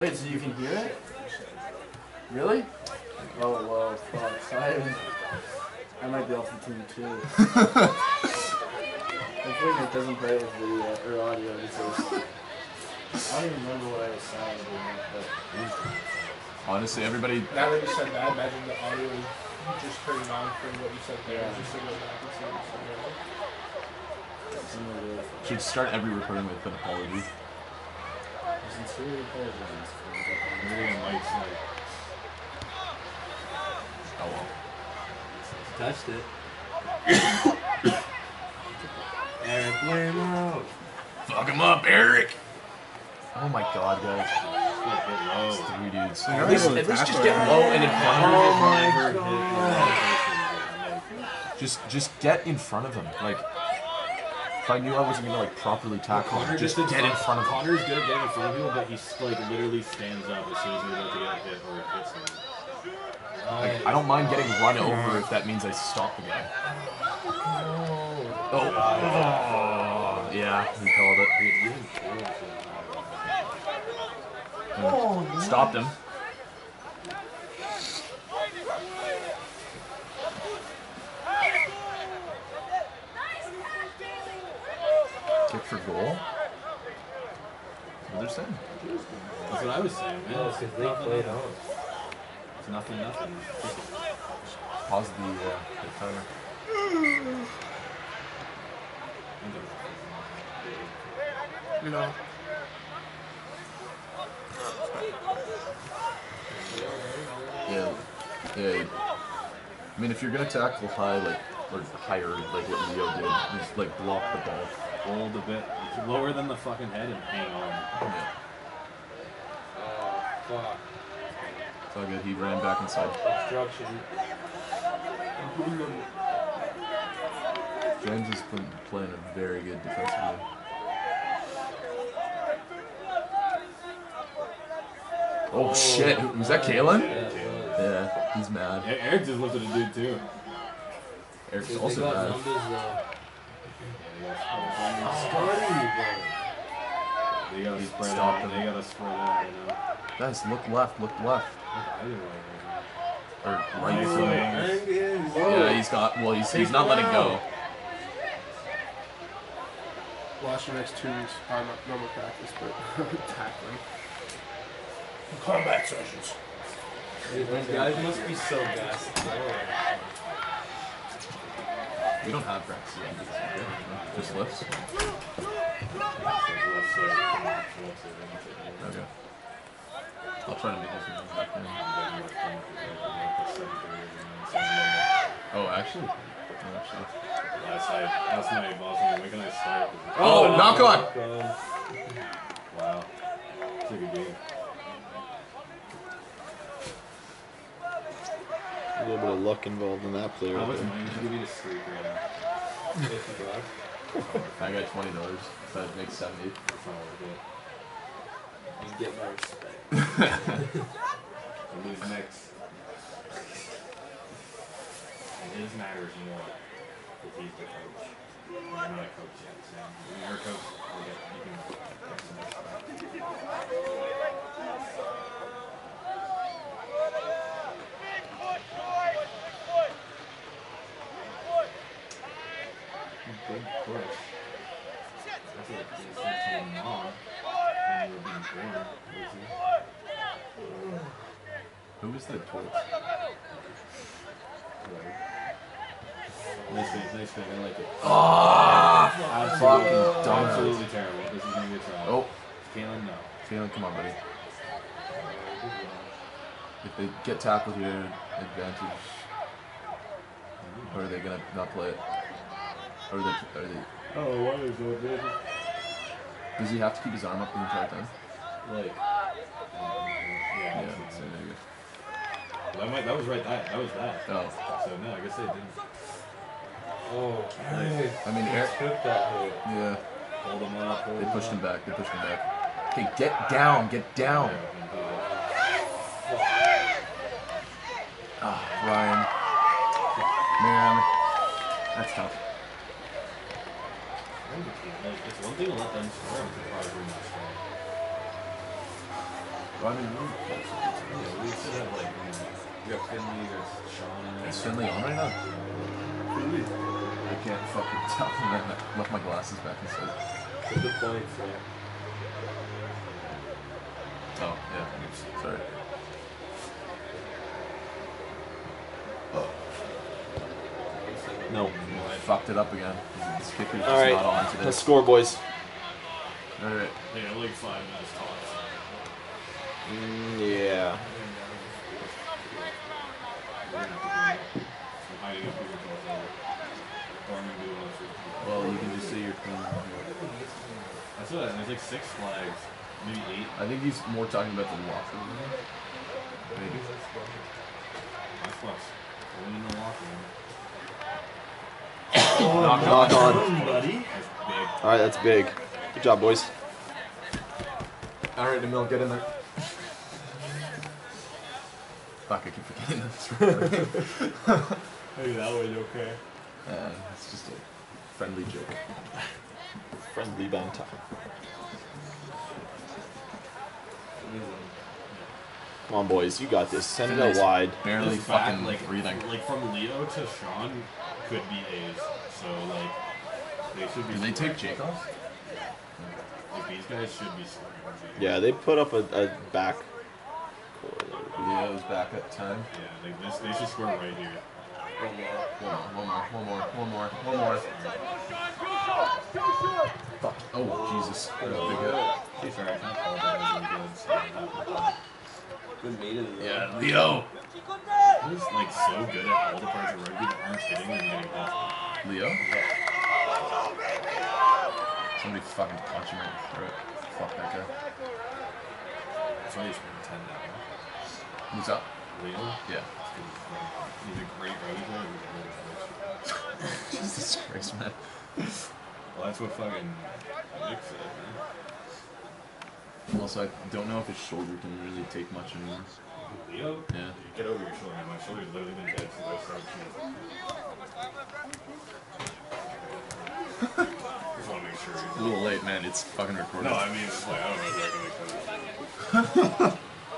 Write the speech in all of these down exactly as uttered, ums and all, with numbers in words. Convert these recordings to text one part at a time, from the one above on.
Wait, so you can hear it? Really? Oh, well, fuck. So I, haven't, I might be off the team too. Hopefully Nick doesn't play with video or audio because I don't even remember what I was saying. But honestly, everybody. Now that you said that, imagine the audio is just turning on for what you said there. Yeah. Just to go back and see what you said. Should start every recording with an apology. Sincerely apologize. Everything Mike's like. Oh well. Touched it. Eric, lay him out. Fuck him up, Eric. Oh my god, guys. It's three dudes. At least, at least just get low and in front of him. Just, just get in front of him. Like, if I knew I wasn't gonna like properly tackle him, just get in front of him. Connor's good at getting in front of people, but he's like literally stands up as soon as he's about to get hit or hits him. Like, I don't mind getting run over if that means I stop the guy. Oh, oh. Yeah, he called it. Oh, stopped him. Kick for goal. What they're saying? That's what I was saying, man. It's because they played on. It's nothing, nothing. Pause the, uh, the timer. You know. Yeah, yeah. I mean, if you're gonna tackle high, like or higher, like what Leo did, just like block the ball, hold a bit lower than the fucking head and hang on. Yeah. Oh, fuck. It's all good. He ran back inside. Obstruction. James is playing a very good defensive game. Oh, oh shit! Was that Kalen? Yeah, yeah, he's mad. Yeah, Eric just lifted a dude too. Eric's also mad. They gotta spread Stop out. him. They gotta spread out right now. Guys, look left, look left. Or right. Nice So. wings. Yeah, he's got. Well, he's he's not letting go. Watch the next two weeks. Uh, not normal practice, but tackling. Combat sessions. These guys must be so gassed. We don't have practice yet. Just lifts. Okay. I'll try to make this one back in. Oh, actually? Oh, actually. Last night, last night, Boston, when can I start? Oh, knock on! Wow. It's a good game. A little bit of luck involved in that play How right much there. money should give you to sleep right now? I got twenty dollars. That makes seventy. That's not worth it. You get my respect. Who's next? And his matters more if he's the coach. You're not a coach yet, so when you're a coach, you'll get, you can get some extra. Big push. That's what it's saying on. And you were being born, was he? Who was the torch? Nice thing, nice thing, I like it. Oh, Absolutely, fucking dumb. absolutely terrible. This is gonna get tried. Oh, Kalen, no. Kalen, come on, buddy. If they get tackled here, advantage. Or are they gonna not play it? Or are they? Are they? Oh, what is it, baby? Does he have to keep his arm up the entire time? Like, um, yeah, Yeah. yeah. So there you That, might, that was right. That that was that. go. Oh, So no, I guess they didn't. Oh, Nice. I mean, Eric. took that hit. Yeah. Hold him up. Hold They him pushed up. him back. They pushed him back. Okay, get down. Get down. Ah, Ryan. Man, that's tough. It's one thing to let them score. It's probably not score. Well, I mean, Yeah, we used to have like, you know, we got Finley, we got Sean. is Finley on right now? Really? I can't fucking tell. I left my glasses back inside. What's the points there? Oh, yeah. Sorry. No. I fucked it up again. This kicker's just All right. not on today. Let's score, boys. All right. Yeah, like five minutes tops. Mm, yeah. Well, you can just say your queen. I saw that. There's like six flags, maybe eight. I think he's more talking about the locker room. Maybe. That's plus. Only in the locker room. Knock Knock on. on. Buddy. That's big. All right, that's big. Good job, boys. All right, Emil, get in there. Fuck, I keep forgetting this. Hey, that was okay. Uh, it's just a friendly joke. Friendly banter. Come on, boys. You got this. Send it out wide. Barely This back, fucking like, breathing. like from Leo to Sean could be A's. So like they should be. Did they take scoring. Jake off? Like these guys should be scoring. Yeah, they put up a, a back. Leo's back at ten. Yeah, like this, they should score right here. One more, one more, one more, one more, one more. Fuck. Oh, Jesus. That was a big hit. Okay, sorry, I can't call that as Good made it. though. Yeah, Leo. He's like so good at all the parts of rugby that aren't hitting and getting off. Leo? Somebody fucking punch him right in the throat. Fuck that guy. That's why he's been ten now. Who's up? Leo? Yeah. He's a great rugby player. He's a great coach. Jesus Christ, man. Well, that's what fucking Nick said, man. Also, I don't know if his shoulder can really take much anymore. Leo? Yeah. Get over your shoulder, man. My shoulder's literally been dead since I started shooting. Just want to make sure. A little late, man. It's fucking recorded. No, I mean, it's like, I don't know if I can make that.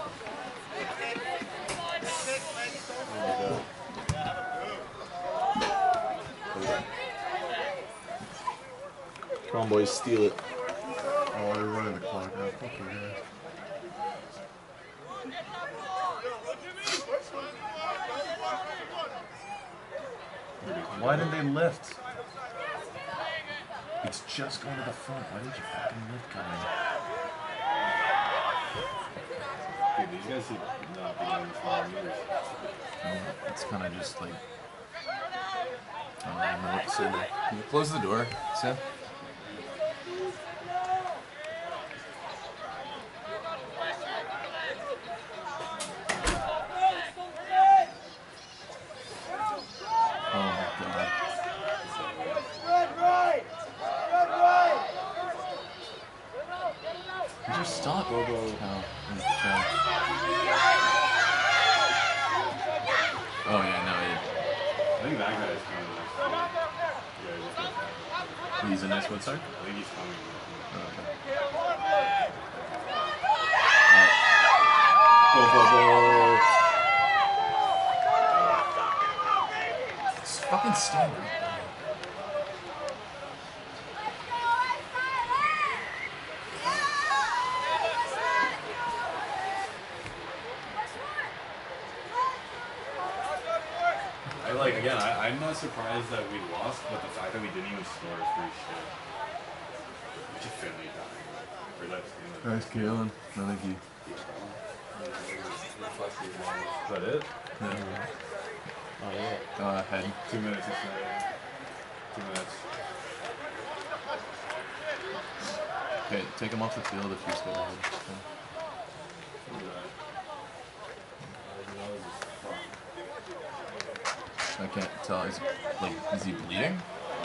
Come on, boys. Steal it. Oh, they're running the clock out. Fuck you guys. Why did they lift? It's just going to the front. Why did you fucking lift, guys? Dude, these guys should not be on the five meters. No, it's kind of just like... I don't even know what to say there. Can you close the door, Sam? Oh my god. Did you stop? Go, go. Oh, he's trying. Oh yeah, no, I think that guy is coming. Yeah, he's good. he, he's a nice one, sir. I think he's coming. Oh, okay. Go, go, go. Just fucking stand up. I like again. I, I'm not surprised that we lost, but the fact that we didn't even score is pretty shit. Which is Finley dying. Or that's you know, Nice, Kalen. No, thank you. Is that it? Yeah. Oh, yeah. Uh, head. Two minutes. It's not, two minutes. Okay, take him off the field if he's still ahead. I can't tell. Is like, is he bleeding?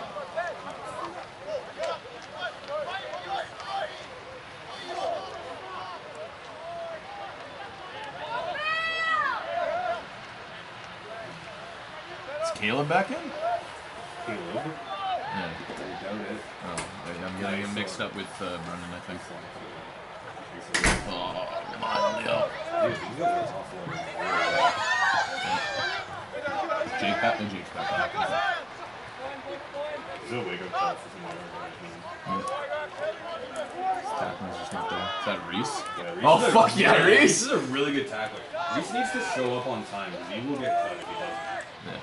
Is Caleb back in? Caleb? Yeah. I doubt it. Oh, I- I'm getting him mixed up with uh, Brendan, I think. Oh, come on, Yeah. Dude, these guys are awful. Jake back, no Jake's back. Is it a wake up call for somebody over His tackling's just not there. Is that Reese? Yeah, Reese Oh, is a fuck really- yeah, Reese. Reese is a really good tackler. Reese needs to show up on time because he will get cut if he doesn't. Yeah.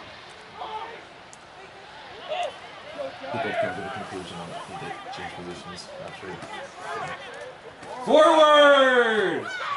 We both come to the conclusion on that. We did change positions. Not sure. Forward!